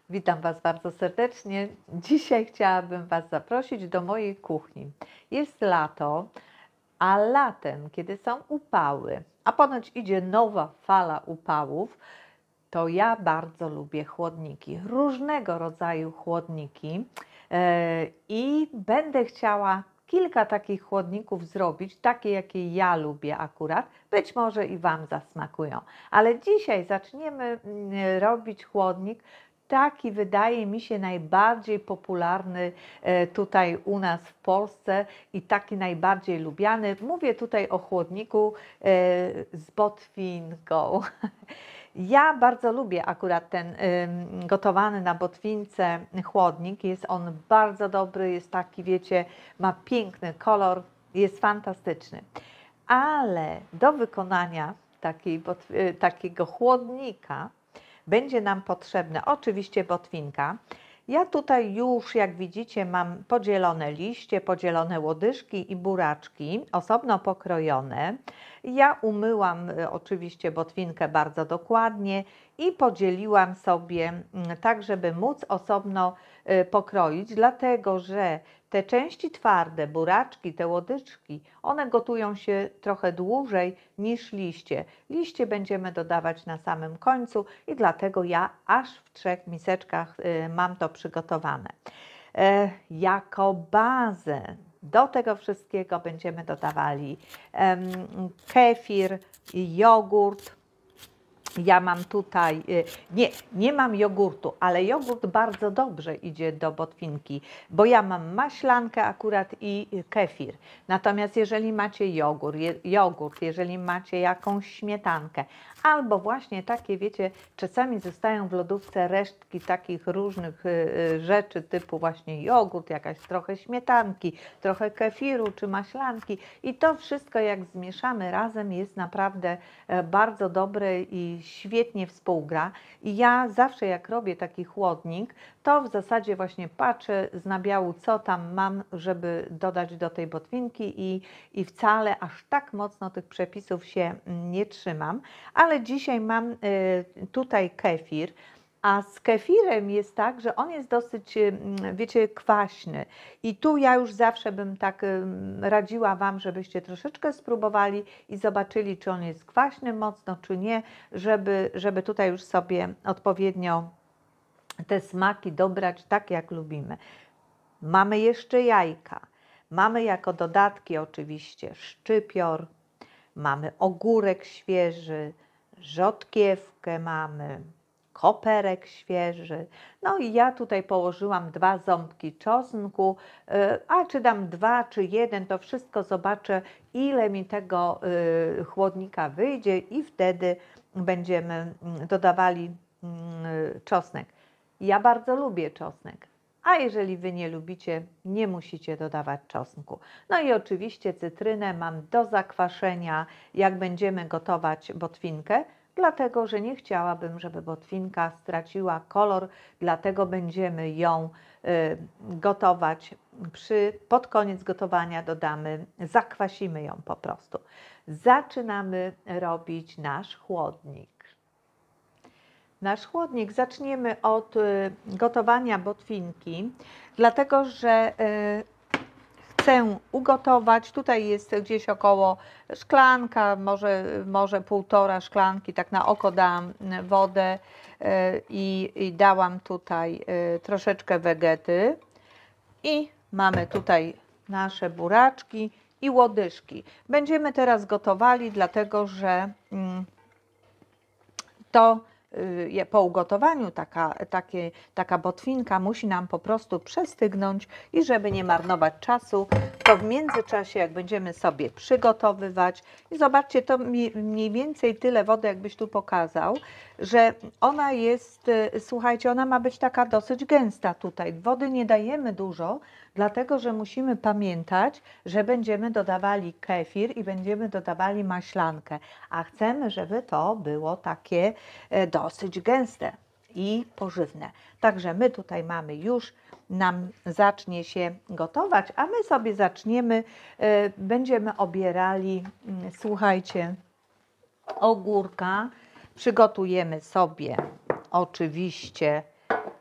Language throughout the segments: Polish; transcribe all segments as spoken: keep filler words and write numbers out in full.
Witam Was bardzo serdecznie. Dzisiaj chciałabym Was zaprosić do mojej kuchni. Jest lato, a latem, kiedy są upały, a ponoć idzie nowa fala upałów, to ja bardzo lubię chłodniki, różnego rodzaju chłodniki e, i będę chciała kilka takich chłodników zrobić, takie jakie ja lubię akurat, być może i Wam zasmakują. Ale dzisiaj zaczniemy mm, robić chłodnik, taki wydaje mi się najbardziej popularny e, tutaj u nas w Polsce i taki najbardziej lubiany. Mówię tutaj o chłodniku e, z botwinką. Ja bardzo lubię akurat ten ym, gotowany na botwince chłodnik. Jest on bardzo dobry, jest taki, wiecie, ma piękny kolor, jest fantastyczny. Ale do wykonania takiej, y, takiego chłodnika będzie nam potrzebna oczywiście botwinka. Ja tutaj już, jak widzicie, mam podzielone liście, podzielone łodyżki i buraczki, osobno pokrojone. Ja umyłam y, oczywiście botwinkę bardzo dokładnie i podzieliłam sobie y, tak, żeby móc osobno y, pokroić, dlatego że te części twarde, buraczki, te łodyżki, one gotują się trochę dłużej niż liście. Liście będziemy dodawać na samym końcu i dlatego ja aż w trzech miseczkach y, mam to przygotowane. E, jako bazę do tego wszystkiego będziemy dodawali em, kefir, jogurt. Ja mam tutaj, nie, nie mam jogurtu, ale jogurt bardzo dobrze idzie do botwinki, bo ja mam maślankę akurat i kefir. Natomiast jeżeli macie jogurt, jogurt, jeżeli macie jakąś śmietankę, albo właśnie takie, wiecie, czasami zostają w lodówce resztki takich różnych rzeczy, typu właśnie jogurt, jakaś trochę śmietanki, trochę kefiru czy maślanki i to wszystko jak zmieszamy razem jest naprawdę bardzo dobre i świetnie współgra. I ja zawsze jak robię taki chłodnik, to w zasadzie właśnie patrzę z nabiału, co tam mam, żeby dodać do tej botwinki i, i wcale aż tak mocno tych przepisów się nie trzymam. Ale dzisiaj mam y, tutaj kefir. A z kefirem jest tak, że on jest dosyć, wiecie, kwaśny. I tu ja już zawsze bym tak radziła Wam, żebyście troszeczkę spróbowali i zobaczyli, czy on jest kwaśny mocno, czy nie, żeby, żeby tutaj już sobie odpowiednio te smaki dobrać tak, jak lubimy. Mamy jeszcze jajka. Mamy jako dodatki oczywiście szczypior, mamy ogórek świeży, rzodkiewkę mamy, koperek świeży. No i ja tutaj położyłam dwa ząbki czosnku, a czy dam dwa, czy jeden, to wszystko zobaczę, ile mi tego chłodnika wyjdzie i wtedy będziemy dodawali czosnek. Ja bardzo lubię czosnek, a jeżeli Wy nie lubicie, nie musicie dodawać czosnku. No i oczywiście cytrynę mam do zakwaszenia, jak będziemy gotować botwinkę, dlatego że nie chciałabym, żeby botwinka straciła kolor, dlatego będziemy ją y, gotować. Przy, pod koniec gotowania dodamy, zakwasimy ją po prostu. Zaczynamy robić nasz chłodnik. Nasz chłodnik zaczniemy od y, gotowania botwinki, dlatego że y, chcę ugotować, tutaj jest gdzieś około szklanka, może, może półtora szklanki, tak na oko dałam wodę y, i, i dałam tutaj y, troszeczkę wegety i mamy tutaj nasze buraczki i łodyżki. Będziemy teraz gotowali, dlatego że y, to po ugotowaniu taka, takie, taka botwinka musi nam po prostu przestygnąć i żeby nie marnować czasu, to w międzyczasie jak będziemy sobie przygotowywać i zobaczcie, to mniej więcej tyle wody, jakbyś tu pokazał, że ona jest, słuchajcie, ona ma być taka dosyć gęsta tutaj. Wody nie dajemy dużo, dlatego że musimy pamiętać, że będziemy dodawali kefir i będziemy dodawali maślankę, a chcemy, żeby to było takie dosyć gęste i pożywne. Także my tutaj mamy już, nam zacznie się gotować, a my sobie zaczniemy, będziemy obierali, słuchajcie, ogórka. Przygotujemy sobie oczywiście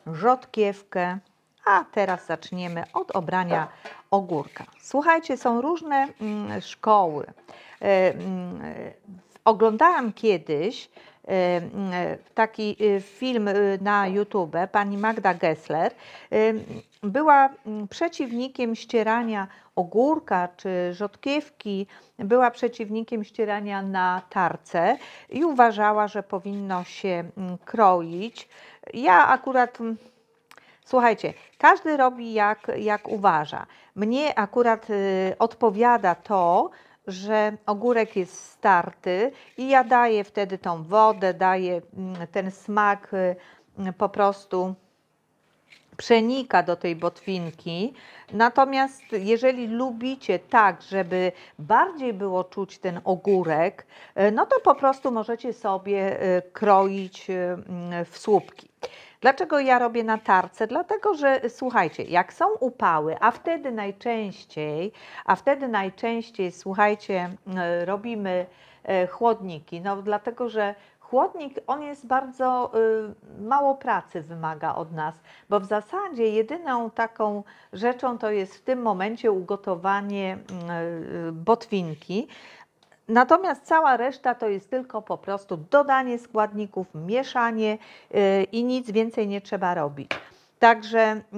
rzodkiewkę, a teraz zaczniemy od obrania ogórka. Słuchajcie, są różne mm, szkoły. E, mm, oglądałam kiedyś e, taki film na YouTube, pani Magda Gessler e, była przeciwnikiem ścierania ogórka czy rzodkiewki, była przeciwnikiem ścierania na tarce i uważała, że powinno się kroić. Ja akurat, słuchajcie, każdy robi jak, jak uważa. Mnie akurat y, odpowiada to, że ogórek jest starty i ja daję wtedy tą wodę, daję y, ten smak y, po prostu przenika do tej botwinki. Natomiast jeżeli lubicie tak, żeby bardziej było czuć ten ogórek, no to po prostu możecie sobie kroić w słupki. Dlaczego ja robię na tarce? Dlatego, że słuchajcie, jak są upały, a wtedy najczęściej, a wtedy najczęściej, słuchajcie, robimy chłodniki, no dlatego, że chłodnik, on jest bardzo y, mało pracy wymaga od nas, bo w zasadzie jedyną taką rzeczą to jest w tym momencie ugotowanie y, botwinki. Natomiast cała reszta to jest tylko po prostu dodanie składników, mieszanie y, i nic więcej nie trzeba robić. Także y,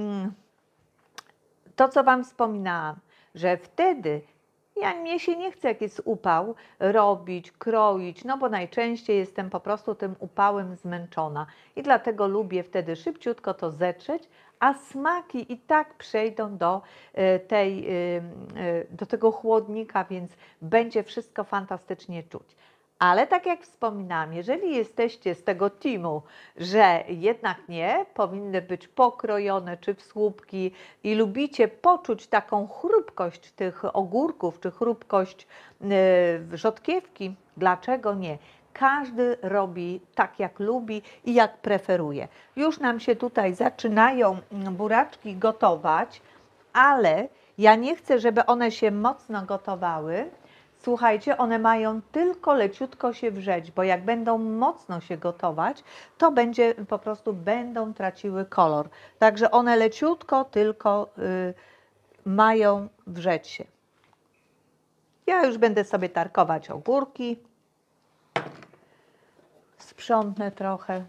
to, co Wam wspominałam, że wtedy ja, mnie się nie chce, jak jest upał, robić, kroić, no bo najczęściej jestem po prostu tym upałem zmęczona i dlatego lubię wtedy szybciutko to zetrzeć, a smaki i tak przejdą do, tej, do tego chłodnika, więc będzie wszystko fantastycznie czuć. Ale tak jak wspominałam, jeżeli jesteście z tego teamu, że jednak nie, powinny być pokrojone czy w słupki i lubicie poczuć taką chrupkość tych ogórków, czy chrupkość yy, rzodkiewki, dlaczego nie? Każdy robi tak, jak lubi i jak preferuje. Już nam się tutaj zaczynają buraczki gotować, ale ja nie chcę, żeby one się mocno gotowały. Słuchajcie, one mają tylko leciutko się wrzeć, bo jak będą mocno się gotować, to będzie po prostu będą traciły kolor. Także one leciutko tylko y, mają wrzeć się. Ja już będę sobie tarkować ogórki. Sprzątnę trochę.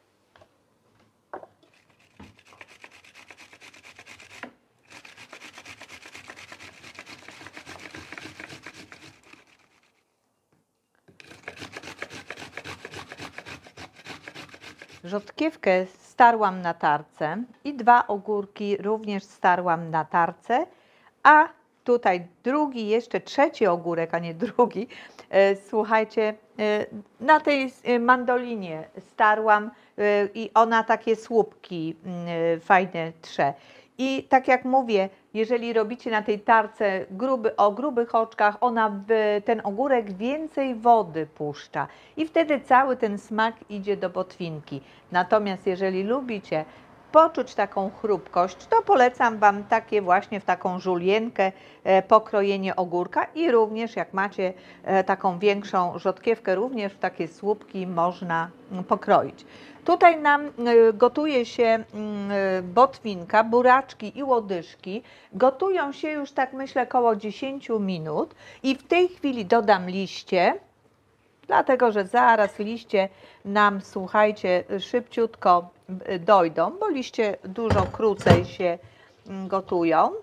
Rzodkiewkę starłam na tarce i dwa ogórki również starłam na tarce, a tutaj drugi, jeszcze trzeci ogórek, a nie drugi, e, słuchajcie, e, na tej mandolinie starłam e, i ona takie słupki e, fajne trze. I tak jak mówię, jeżeli robicie na tej tarce gruby, o grubych oczkach, ona w ten ogórek więcej wody puszcza i wtedy cały ten smak idzie do botwinki. Natomiast jeżeli lubicie poczuć taką chrupkość, to polecam Wam takie właśnie w taką żulienkę e, pokrojenie ogórka i również jak macie e, taką większą rzodkiewkę, również w takie słupki można m, pokroić. Tutaj nam y, gotuje się y, botwinka, buraczki i łodyżki. Gotują się już tak myślę około dziesięć minut i w tej chwili dodam liście, dlatego że zaraz liście nam, słuchajcie, szybciutko dojdą, bo liście dużo krócej się gotują.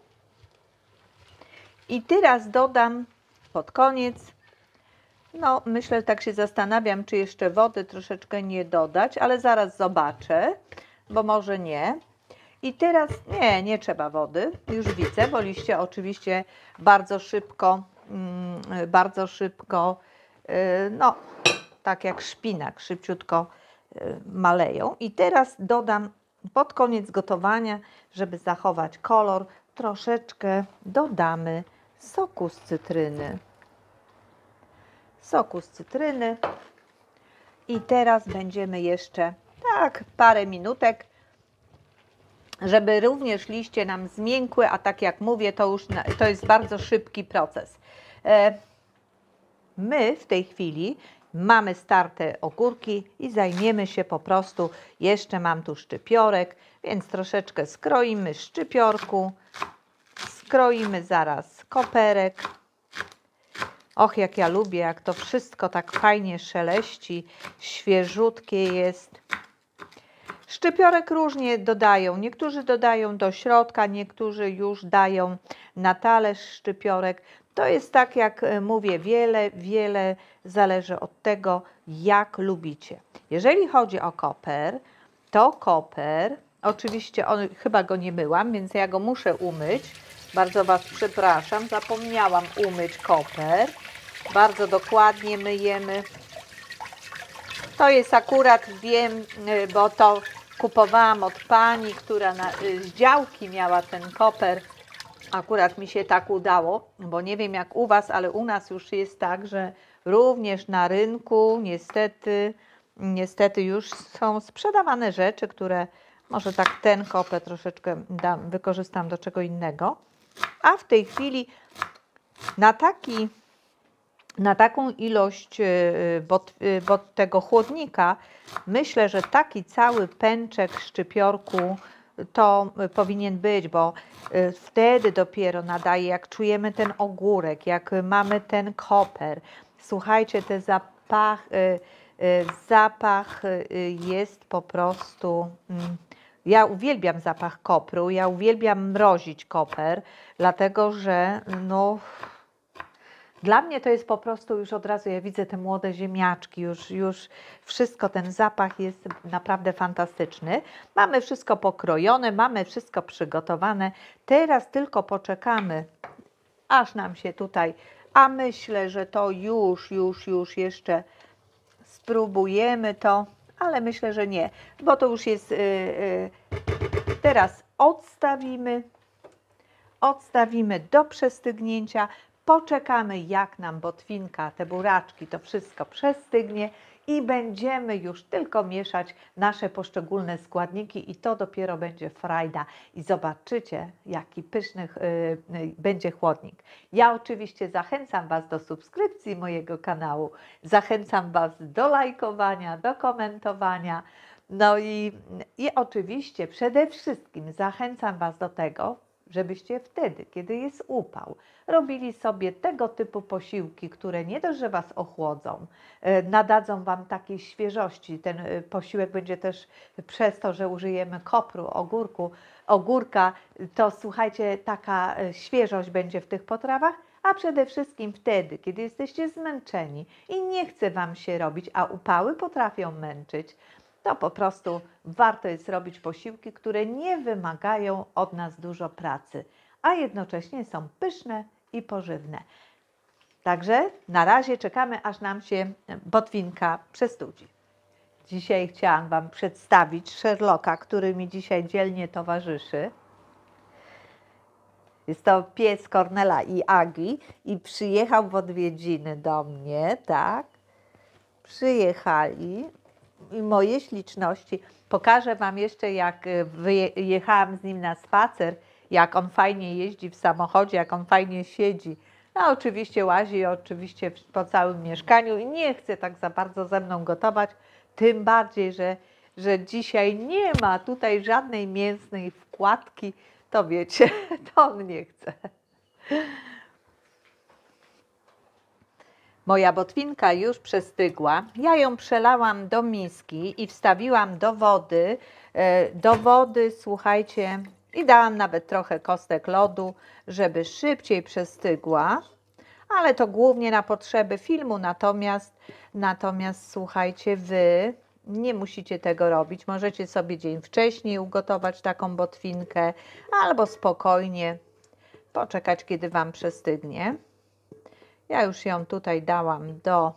I teraz dodam pod koniec, no myślę, tak się zastanawiam, czy jeszcze wody troszeczkę nie dodać, ale zaraz zobaczę, bo może nie. I teraz, nie, nie trzeba wody, już widzę, bo liście oczywiście bardzo szybko, bardzo szybko, no tak jak szpinak, szybciutko maleją. I teraz dodam pod koniec gotowania, żeby zachować kolor, troszeczkę dodamy soku z cytryny. Soku z cytryny. I teraz będziemy jeszcze tak parę minutek, żeby również liście nam zmiękły, a tak jak mówię, to już to jest bardzo szybki proces. My w tej chwili mamy starte ogórki i zajmiemy się po prostu, jeszcze mam tu szczypiorek, więc troszeczkę skroimy szczypiorku, skroimy zaraz koperek. Och, jak ja lubię, jak to wszystko tak fajnie szeleści, świeżutkie jest. Szczypiorek różnie dodają, niektórzy dodają do środka, niektórzy już dają na talerz szczypiorek. To jest tak, jak mówię, wiele, wiele zależy od tego, jak lubicie. Jeżeli chodzi o koper, to koper, oczywiście on, chyba go nie myłam, więc ja go muszę umyć. Bardzo Was przepraszam, zapomniałam umyć koper. Bardzo dokładnie myjemy. To jest akurat, wiem, bo to kupowałam od pani, która na, z działki miała ten koper. Akurat mi się tak udało, bo nie wiem jak u Was, ale u nas już jest tak, że również na rynku niestety, niestety już są sprzedawane rzeczy, które może tak ten koper troszeczkę dam, wykorzystam do czego innego. A w tej chwili na taki Na taką ilość bot, bot tego chłodnika, myślę, że taki cały pęczek szczypiorku to powinien być, bo wtedy dopiero nadaje, jak czujemy ten ogórek, jak mamy ten koper. Słuchajcie, ten zapach, zapach jest po prostu... Ja uwielbiam zapach kopru, ja uwielbiam mrozić koper, dlatego że no... Dla mnie to jest po prostu już od razu, ja widzę te młode ziemniaczki, już, już wszystko, ten zapach jest naprawdę fantastyczny. Mamy wszystko pokrojone, mamy wszystko przygotowane. Teraz tylko poczekamy, aż nam się tutaj, a myślę, że to już, już, już jeszcze spróbujemy to, ale myślę, że nie, bo to już jest, yy, yy. Teraz odstawimy, odstawimy do przestygnięcia. Poczekamy, jak nam botwinka, te buraczki, to wszystko przestygnie i będziemy już tylko mieszać nasze poszczególne składniki i to dopiero będzie frajda. I zobaczycie, jaki pyszny yy, yy, będzie chłodnik. Ja oczywiście zachęcam Was do subskrypcji mojego kanału, zachęcam Was do lajkowania, do komentowania. No i, i oczywiście przede wszystkim zachęcam Was do tego, żebyście wtedy, kiedy jest upał, robili sobie tego typu posiłki, które nie dość, że Was ochłodzą, nadadzą Wam takiej świeżości. Ten posiłek będzie też przez to, że użyjemy kopru, ogórku, ogórka, to słuchajcie, taka świeżość będzie w tych potrawach, a przede wszystkim wtedy, kiedy jesteście zmęczeni i nie chce Wam się robić, a upały potrafią męczyć, to po prostu warto jest robić posiłki, które nie wymagają od nas dużo pracy, a jednocześnie są pyszne i pożywne. Także na razie czekamy, aż nam się botwinka przestudzi. Dzisiaj chciałam Wam przedstawić Sherlocka, który mi dzisiaj dzielnie towarzyszy. Jest to pies Kornela i Agi i przyjechał w odwiedziny do mnie, tak? Przyjechali. I moje śliczności. Pokażę Wam jeszcze, jak wyjechałam z nim na spacer, jak on fajnie jeździ w samochodzie, jak on fajnie siedzi. No oczywiście łazi, oczywiście po całym mieszkaniu i nie chce tak za bardzo ze mną gotować, tym bardziej, że, że dzisiaj nie ma tutaj żadnej mięsnej wkładki, to wiecie, to on nie chce. Moja botwinka już przestygła. Ja ją przelałam do miski i wstawiłam do wody. Do wody, słuchajcie, i dałam nawet trochę kostek lodu, żeby szybciej przestygła. Ale to głównie na potrzeby filmu, natomiast, natomiast słuchajcie, Wy nie musicie tego robić. Możecie sobie dzień wcześniej ugotować taką botwinkę albo spokojnie poczekać, kiedy Wam przestygnie. Ja już ją tutaj dałam do,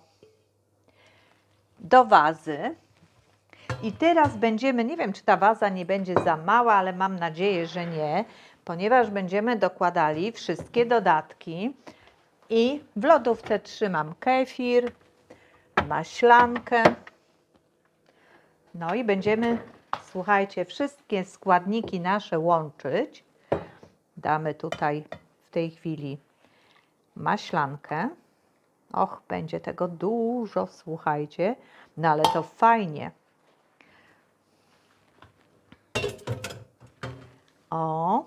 do wazy. I teraz będziemy, nie wiem, czy ta waza nie będzie za mała, ale mam nadzieję, że nie, ponieważ będziemy dokładali wszystkie dodatki. I w lodówce trzymam kefir, maślankę. No i będziemy, słuchajcie, wszystkie składniki nasze łączyć. Damy tutaj w tej chwili maślankę. Och, będzie tego dużo, słuchajcie, no ale to fajnie. O,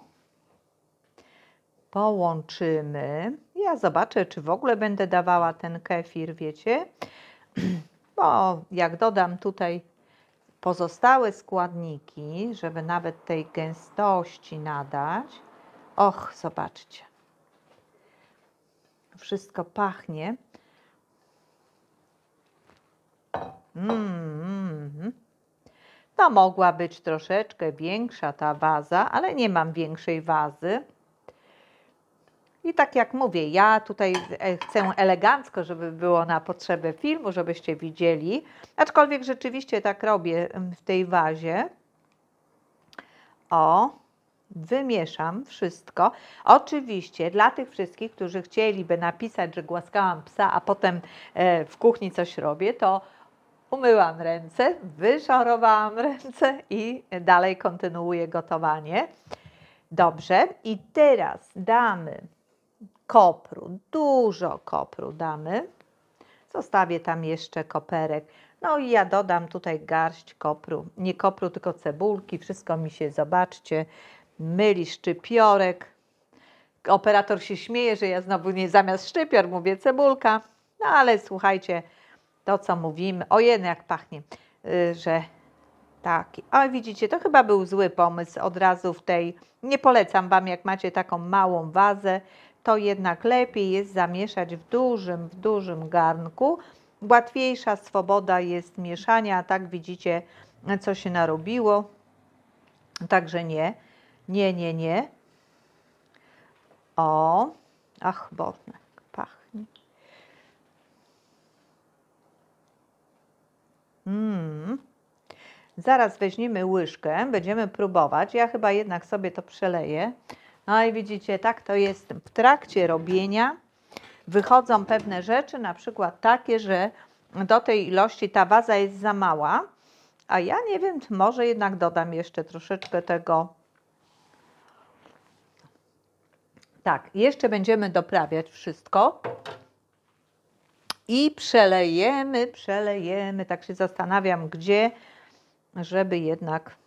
połączymy. Ja zobaczę, czy w ogóle będę dawała ten kefir, wiecie, bo jak dodam tutaj pozostałe składniki, żeby nawet tej gęstości nadać, och, zobaczcie, wszystko pachnie. Mm, mm. To mogła być troszeczkę większa ta waza, ale nie mam większej wazy. I tak jak mówię, ja tutaj chcę elegancko, żeby było na potrzeby filmu, żebyście widzieli, aczkolwiek rzeczywiście tak robię w tej wazie. O, wymieszam wszystko. Oczywiście dla tych wszystkich, którzy chcieliby napisać, że głaskałam psa, a potem w kuchni coś robię, to umyłam ręce, wyszorowałam ręce i dalej kontynuuję gotowanie. Dobrze, i teraz damy kopru, dużo kopru damy. Zostawię tam jeszcze koperek. No i ja dodam tutaj garść kopru. Nie kopru, tylko cebulki. Wszystko mi się, zobaczcie, myli szczypiorek. Operator się śmieje, że ja znowu nie zamiast szczypior mówię cebulka. No ale słuchajcie, to co mówimy, o jeden jak pachnie, yy, że taki. O, widzicie, to chyba był zły pomysł od razu w tej. Nie polecam Wam, jak macie taką małą wazę, to jednak lepiej jest zamieszać w dużym, w dużym garnku. Łatwiejsza swoboda jest mieszania, a tak widzicie, co się narobiło. Także nie, nie, nie, nie. O, ach, Boże, pachnie. Mmm. Zaraz weźmiemy łyżkę, będziemy próbować. Ja chyba jednak sobie to przeleję. No i widzicie, tak to jest w trakcie robienia. Wychodzą pewne rzeczy, na przykład takie, że do tej ilości ta waza jest za mała. A ja nie wiem, może jednak dodam jeszcze troszeczkę tego. Tak, jeszcze będziemy doprawiać wszystko. I przelejemy, przelejemy. Tak się zastanawiam, gdzie, żeby jednak...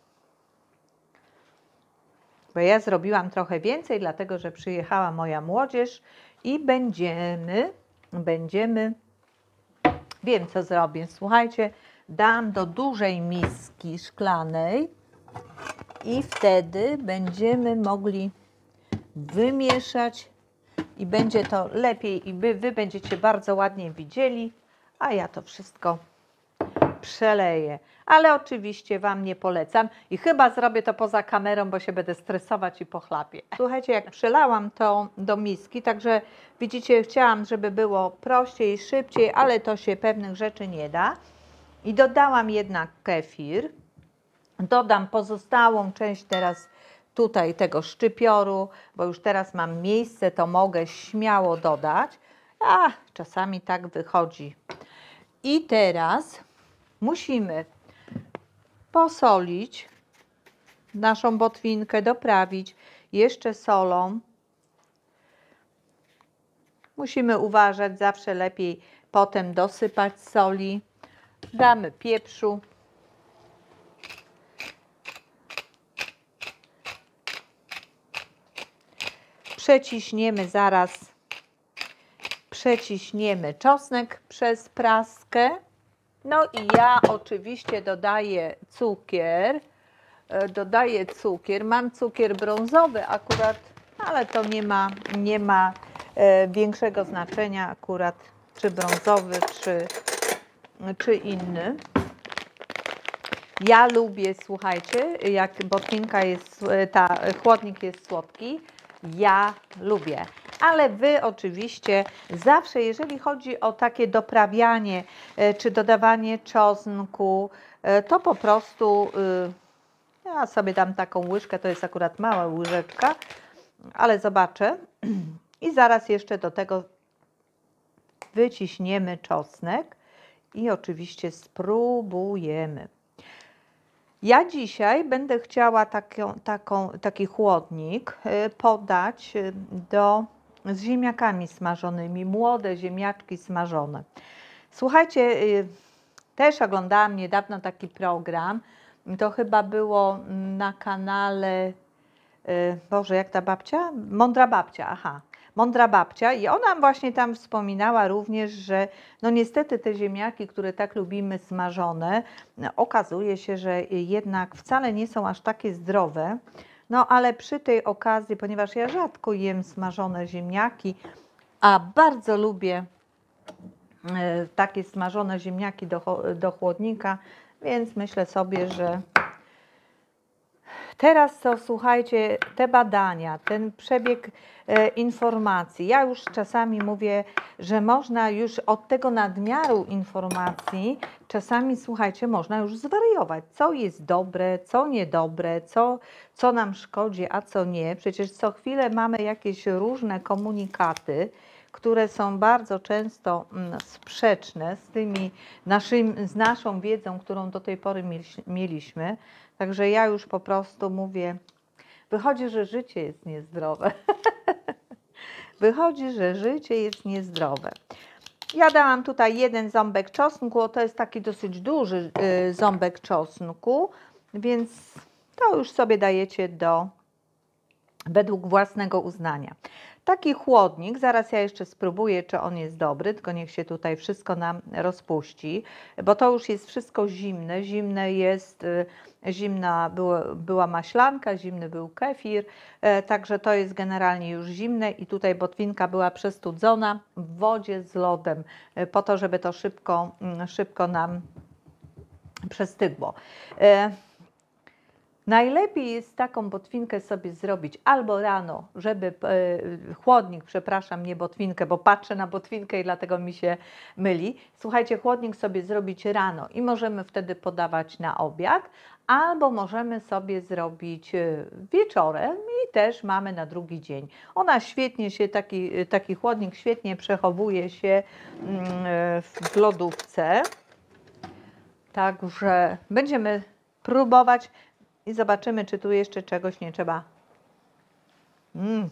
Bo ja zrobiłam trochę więcej, dlatego że przyjechała moja młodzież i będziemy, będziemy, wiem co zrobię, słuchajcie, dam do dużej miski szklanej i wtedy będziemy mogli wymieszać i będzie to lepiej i wy, wy będziecie bardzo ładnie widzieli, a ja to wszystko przeleję. Ale oczywiście Wam nie polecam i chyba zrobię to poza kamerą, bo się będę stresować i pochlapię. Słuchajcie, jak przelałam to do miski, także widzicie, chciałam, żeby było prościej, szybciej, ale to się pewnych rzeczy nie da. I dodałam jednak kefir. Dodam pozostałą część teraz tutaj tego szczypioru, bo już teraz mam miejsce, to mogę śmiało dodać. A czasami tak wychodzi. I teraz musimy posolić naszą botwinkę, doprawić jeszcze solą. Musimy uważać, zawsze lepiej potem dosypać soli. Damy pieprzu. Przeciśniemy zaraz, przeciśniemy czosnek przez praskę. No i ja oczywiście dodaję cukier, dodaję cukier, mam cukier brązowy akurat, ale to nie ma, nie ma e, większego znaczenia akurat, czy brązowy, czy, czy inny. Ja lubię, słuchajcie, jak botwinka jest, ta chłodnik jest słodki, ja lubię. Ale Wy oczywiście zawsze, jeżeli chodzi o takie doprawianie czy dodawanie czosnku, to po prostu ja sobie dam taką łyżkę, to jest akurat mała łyżeczka, ale zobaczę. I zaraz jeszcze do tego wyciśniemy czosnek i oczywiście spróbujemy. Ja dzisiaj będę chciała taką, taką, taki chłodnik podać do z ziemniakami smażonymi, młode ziemniaczki smażone. Słuchajcie, też oglądałam niedawno taki program, to chyba było na kanale, Boże, jak ta babcia? Mądra babcia, aha. Mądra babcia i ona właśnie tam wspominała również, że no niestety te ziemniaki, które tak lubimy smażone, okazuje się, że jednak wcale nie są aż takie zdrowe. No ale przy tej okazji, ponieważ ja rzadko jem smażone ziemniaki, a bardzo lubię takie smażone ziemniaki do, do chłodnika, więc myślę sobie, że teraz to słuchajcie, te badania, ten przebieg e, informacji, ja już czasami mówię, że można już od tego nadmiaru informacji, czasami słuchajcie, można już zwariować, co jest dobre, co niedobre, co, co nam szkodzi, a co nie. Przecież co chwilę mamy jakieś różne komunikaty, które są bardzo często mm, sprzeczne z tymi naszym, z naszą wiedzą, którą do tej pory mieliśmy. Także ja już po prostu mówię, wychodzi, że życie jest niezdrowe. Wychodzi, że życie jest niezdrowe. Ja dałam tutaj jeden ząbek czosnku, to jest taki dosyć duży y, ząbek czosnku, więc to już sobie dajecie do według własnego uznania. Taki chłodnik, zaraz ja jeszcze spróbuję, czy on jest dobry, tylko niech się tutaj wszystko nam rozpuści, bo to już jest wszystko zimne. Zimne jest, zimna była, była maślanka, zimny był kefir, także to jest generalnie już zimne i tutaj botwinka była przestudzona w wodzie z lodem, po to, żeby to szybko, szybko nam przestygło. Najlepiej jest taką botwinkę sobie zrobić albo rano, żeby e, chłodnik, przepraszam, nie botwinkę, bo patrzę na botwinkę i dlatego mi się myli. Słuchajcie, chłodnik sobie zrobić rano i możemy wtedy podawać na obiad, albo możemy sobie zrobić wieczorem i też mamy na drugi dzień. Ona świetnie się, taki, taki chłodnik świetnie przechowuje się w lodówce, także będziemy próbować. I zobaczymy, czy tu jeszcze czegoś nie trzeba. Mm.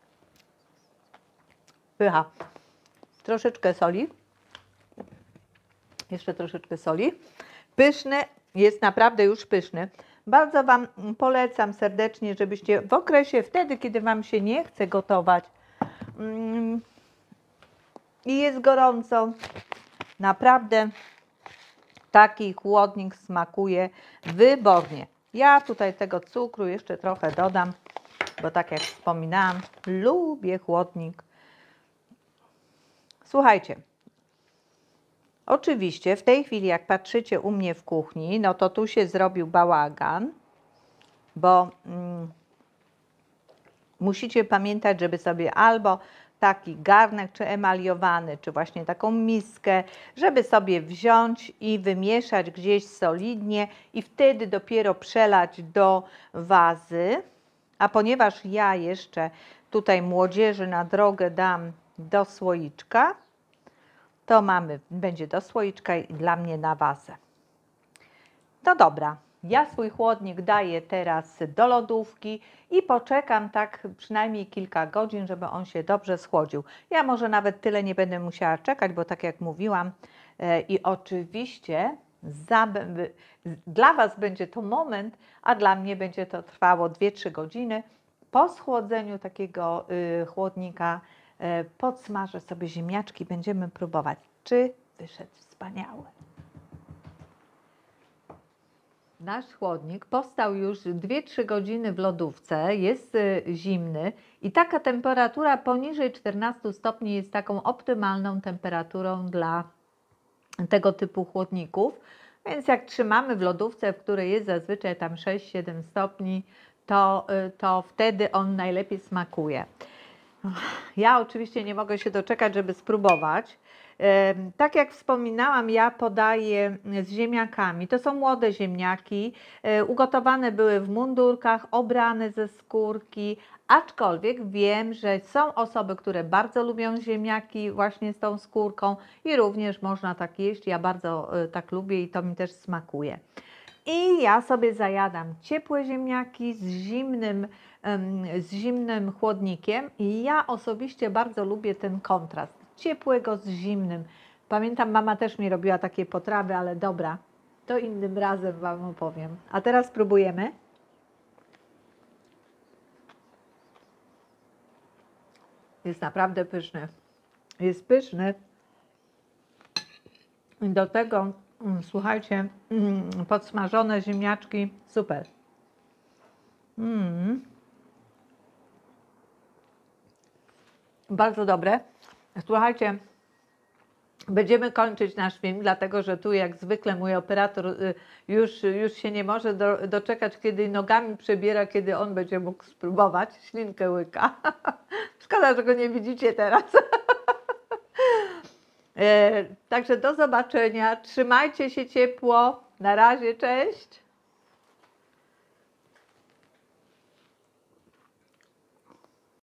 Pycha. Troszeczkę soli. Jeszcze troszeczkę soli. Pyszny, jest naprawdę już pyszny. Bardzo Wam polecam serdecznie, żebyście w okresie wtedy, kiedy Wam się nie chce gotować mm, i jest gorąco, naprawdę taki chłodnik smakuje wybornie. Ja tutaj tego cukru jeszcze trochę dodam, bo tak jak wspominałam, lubię chłodnik. Słuchajcie, oczywiście w tej chwili jak patrzycie u mnie w kuchni, no to tu się zrobił bałagan, bo mm, musicie pamiętać, żeby sobie albo taki garnek, czy emaliowany, czy właśnie taką miskę, żeby sobie wziąć i wymieszać gdzieś solidnie i wtedy dopiero przelać do wazy. A ponieważ ja jeszcze tutaj młodzieży na drogę dam do słoiczka, to mamy, będzie do słoiczka i dla mnie na wazę. No dobra. Ja swój chłodnik daję teraz do lodówki i poczekam tak przynajmniej kilka godzin, żeby on się dobrze schłodził. Ja może nawet tyle nie będę musiała czekać, bo tak jak mówiłam e, i oczywiście za, dla Was będzie to moment, a dla mnie będzie to trwało dwie trzy godziny. Po schłodzeniu takiego y, chłodnika y, podsmażę sobie ziemniaczki, będziemy próbować, czy wyszedł wspaniały. Nasz chłodnik powstał już dwie trzy godziny w lodówce, jest zimny i taka temperatura poniżej czternastu stopni jest taką optymalną temperaturą dla tego typu chłodników. Więc jak trzymamy w lodówce, w której jest zazwyczaj tam sześć siedem stopni, to, to wtedy on najlepiej smakuje. Ja oczywiście nie mogę się doczekać, żeby spróbować. Tak jak wspominałam, ja podaję z ziemniakami. To są młode ziemniaki, ugotowane były w mundurkach, obrane ze skórki, aczkolwiek wiem, że są osoby, które bardzo lubią ziemniaki właśnie z tą skórką i również można tak jeść. Ja bardzo tak lubię i to mi też smakuje. I ja sobie zajadam ciepłe ziemniaki z zimnym, z zimnym chłodnikiem i ja osobiście bardzo lubię ten kontrast ciepłego z zimnym. Pamiętam, mama też mi robiła takie potrawy, ale dobra, to innym razem Wam opowiem. A teraz spróbujemy. Jest naprawdę pyszny. Jest pyszny. I do tego, mm, słuchajcie, mm, podsmażone ziemniaczki, super. Mm. Bardzo dobre. Słuchajcie, będziemy kończyć nasz film, dlatego że tu jak zwykle mój operator już, już się nie może do, doczekać, kiedy nogami przebiera, kiedy on będzie mógł spróbować. Ślinkę łyka. Szkoda, że go nie widzicie teraz. Także do zobaczenia. Trzymajcie się ciepło. Na razie, cześć.